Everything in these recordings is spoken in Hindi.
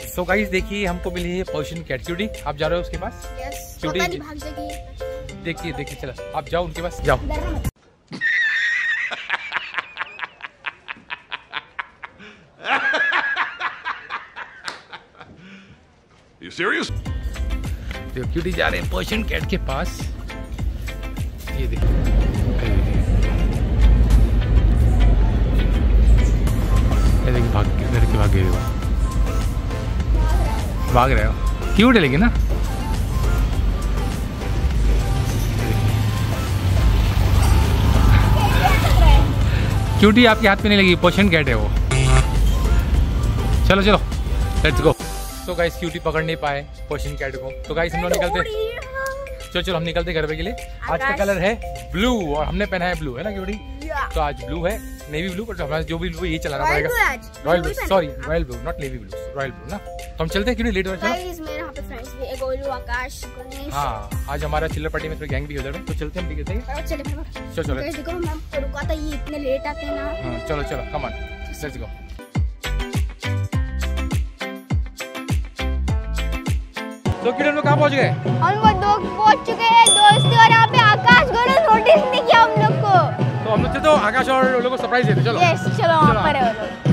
सो गाइस देखिए हमको मिली है पर्शियन कैट। क्यूटी आप जा रहे हो उसके पास? यस। क्यूटी देखिए देखिए चलो आप जाओ उनके पास जाओ। You serious? देखो क्यूटी जा रहे हैं पर्शियन कैट के पास। ये देखो भाग के भाग रहे हो। क्यूट है लेकिन ना। क्यूटी आपके हाथ में नहीं लगी, पर्शियन कैट है वो। चलो चलो लेट्स गो। तो गाइस क्यूटी पकड़ नहीं पाए पर्शियन कैट को, तो गाइस हम लोग निकलते। चलो हम निकलते घर पे के लिए। आज का कलर है ब्लू और हमने पहना है ब्लू, है ना क्यूटी? तो आज ब्लू है, नेवी ब्लू, बट हमारा जो भी ब्लू यही चलाना पड़ेगा। Royal blue, sorry royal blue not navy blue, royal blue ना। तो हम चलते हैं क्यों लेट हो रहा है। गोलू, आकाश, गणेश। हाँ आज हमारा चिल्लर पार्टी में गैंग भी उधर है, तो चलते हैं हम। ठीक है चलो चलो देखो मैं रुका था, ये इतने लेट आते हैं ना। चलो चलो कम ऑन लेट्स गो। तो किधर हम लोग कहाँ पहुँच गए? हम वो पहुँच चुके हैं दोस्ती, और यहाँ पे आकाश गोलू नोटिस नहीं किया हम लोग को। तो हम लोग तो आकाश और लोगों को सरप्राइज देते। चलो यस चलो वहाँ पर है वो लोग।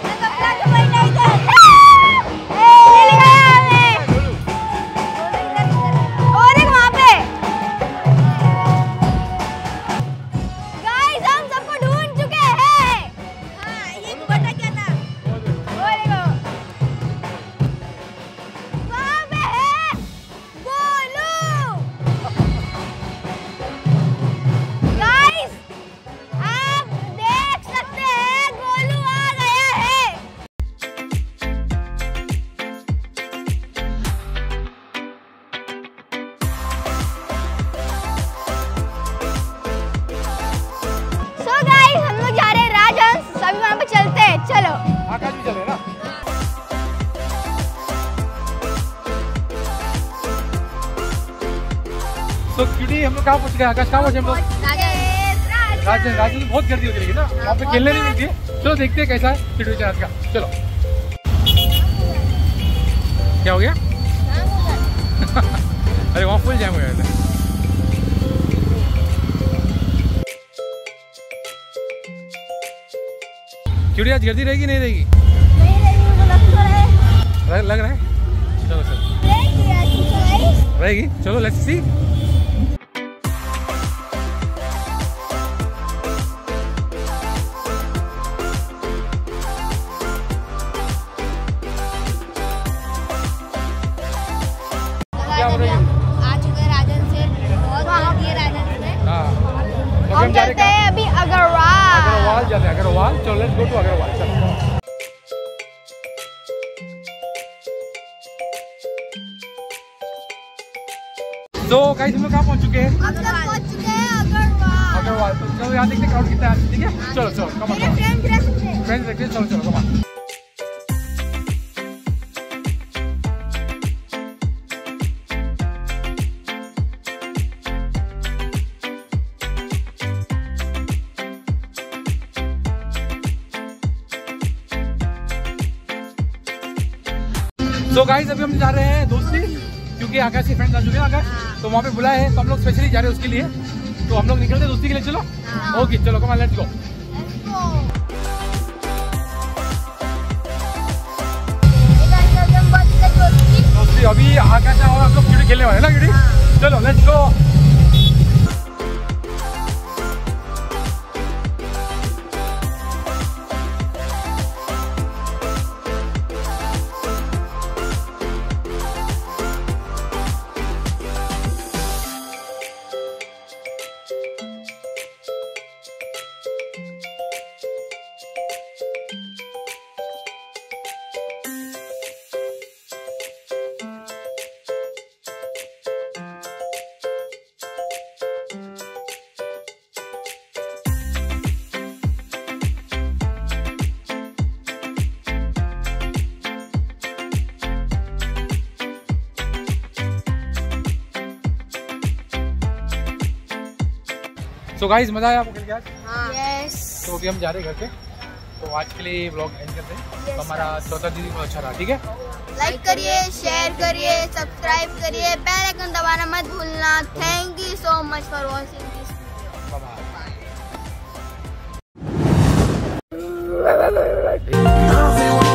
चलो आकाश भी चले ना। तो क्यूटी हम लोग कहाँ पहुँच गए? आकाश कहाँ पहुँचे हम लोग? राजन तो बहुत गर्दी होती है ना, वहाँ पे खेलने नहीं मिलती है। चलो देखते हैं कैसा है क्यूटी आज का। चलो क्या हो गया? अरे वहाँ फुल जैम हो गया था। क्यूटी आज गर्दी रहेगी नहीं रहेगी? नहीं रहेगी, मुझे लग रहा है। चलो चलो रहेगी, चलो लेट्स सी। क्या हो रही है? आ चुके हैं राजन से, बहुत गर्दी है राजन से। हाँ हम चलते हैं अभी अग्रवाल जाते हैं। अग्रवाल चलो लेट्स गो टू अग्रवाल। चलो तो गाइस हम लोग कहाँ पहुँच चुके हैं? अग्रवाल। तो चलो यहाँ देखते क्राउड कितना है। ठीक है चलो चलो कम ऑन फ्रेंड्स देखते हैं। चलो चलो कम ऑन। तो गाइस अभी हम जा रहे हैं दोस्ती, क्योंकि आकाश के फ्रेंड्स आ चुके हैं। आकाश तो वहाँ पे बुलाए हैं, तो हम लोग स्पेशली जा रहे हैं उसके लिए। तो हम लोग निकलते हैं दोस्ती के लिए। चलो ओके चलो कम ऑन लेट्स गो। दोस्ती अभी आकाश और हम लोग क्यूटी खेलने वाले ना क्यूटी। चलो लेट्स गो। So guys, मजा आया आपको खेल के आज? हाँ। Yes. तो अभी हम जा रहे हैं घर पे, तो आज के लिए व्लॉग एंड करते हैं। तो हमारा चौथा दिन बहुत अच्छा रहा, ठीक है। लाइक करिए, शेयर करिए, सब्सक्राइब करिए, बेल आइकन दबाना मत भूलना। Thank you so much for watching this. Bye bye.